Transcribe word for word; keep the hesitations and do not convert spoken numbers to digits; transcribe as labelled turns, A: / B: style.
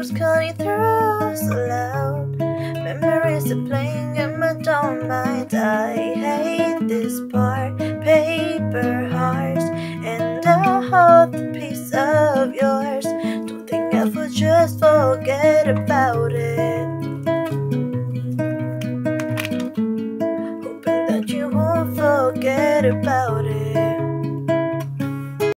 A: was cutting through so loud. Memories are playing in my don't mind. I hate this part. Paper hearts and a whole piece of yours. Don't think I would just forget about it.